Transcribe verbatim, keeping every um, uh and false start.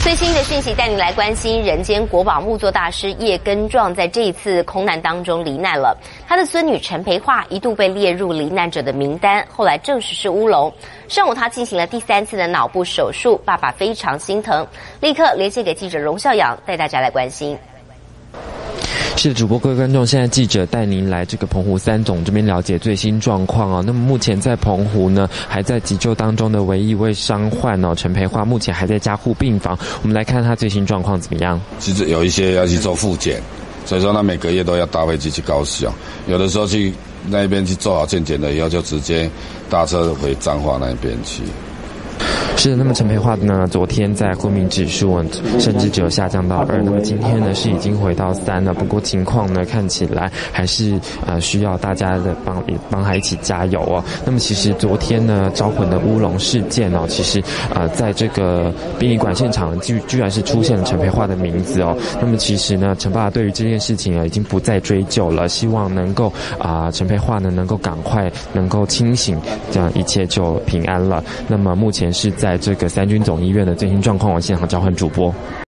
最新的讯息带您来关心，人间国宝木作大师叶根壮在这一次空难当中罹难了。他的孙女陈培桦一度被列入罹难者的名单，后来证实是乌龙。上午他进行了第三次的脑部手术，爸爸非常心疼，立刻连线给记者荣孝阳，带大家来关心。 是的，主播各位观众，现在记者带您来这个澎湖三总这边了解最新状况哦。那么目前在澎湖呢，还在急救当中的唯一一位伤患哦，陈培桦目前还在加护病房。我们来看他最新状况怎么样。 其实有一些要去做复检，所以说他每个月都要搭飞机去高雄，有的时候去那边去做好健检了以后，就直接搭车回彰化那边去。 是的，那么陈培桦呢，昨天在昏迷指数甚至只有下降到二，那么今天呢是已经回到三了。不过情况呢看起来还是呃需要大家的帮帮他一起加油哦。那么其实昨天呢招魂的乌龙事件哦，其实呃在这个殡仪馆现场居居然是出现了陈培桦的名字哦。那么其实呢陈爸对于这件事情呢已经不再追究了，希望能够啊、呃、陈培桦呢能够赶快能够清醒，这样一切就平安了。那么目前是在这个三军总医院的最新状况，我现场召唤主播。